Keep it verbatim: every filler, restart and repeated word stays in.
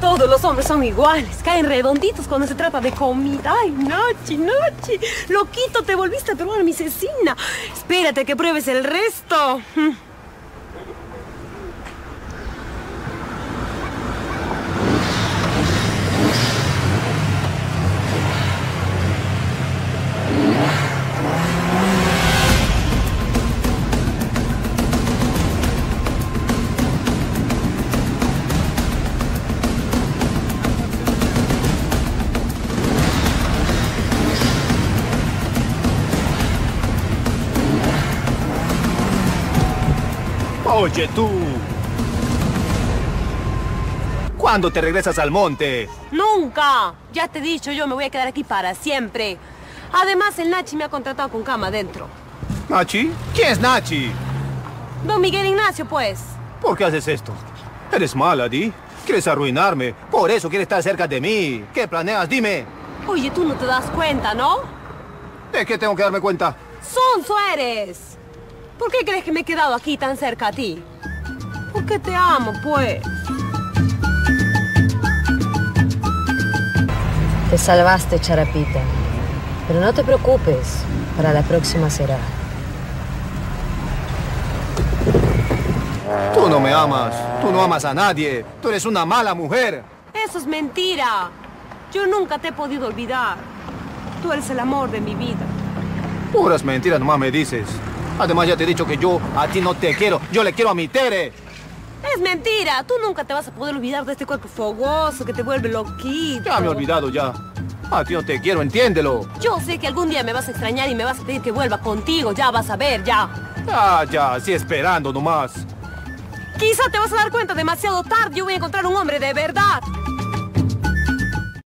Todos los hombres son iguales, caen redonditos cuando se trata de comida. Ay, Nachi, Nachi, loquito, te volviste a probar mi cecina. Espérate que pruebes el resto. Oye, tú. ¿Cuándo te regresas al monte? Nunca. Ya te he dicho, yo me voy a quedar aquí para siempre. Además, el Nachi me ha contratado con cama adentro. ¿Nachi? ¿Quién es Nachi? Don Miguel Ignacio, pues. ¿Por qué haces esto? Eres mala, Di. Quieres arruinarme. Por eso quieres estar cerca de mí. ¿Qué planeas? Dime. Oye, tú no te das cuenta, ¿no? ¿De qué tengo que darme cuenta? Sonso eres. ¿Por qué crees que me he quedado aquí tan cerca a ti? Porque te amo, pues. Te salvaste, Charapita. Pero no te preocupes, para la próxima será. Tú no me amas. Tú no amas a nadie. Tú eres una mala mujer. Eso es mentira. Yo nunca te he podido olvidar. Tú eres el amor de mi vida. Puras mentiras nomás me dices. Además, ya te he dicho que yo a ti no te quiero. Yo le quiero a mi Tere. Es mentira. Tú nunca te vas a poder olvidar de este cuerpo fogoso que te vuelve loquito. Ya me he olvidado ya. A ti no te quiero, entiéndelo. Yo sé que algún día me vas a extrañar y me vas a pedir que vuelva contigo. Ya vas a ver, ya. Ah, ya, sí, esperando nomás. Quizá te vas a dar cuenta demasiado tarde. Yo voy a encontrar un hombre de verdad.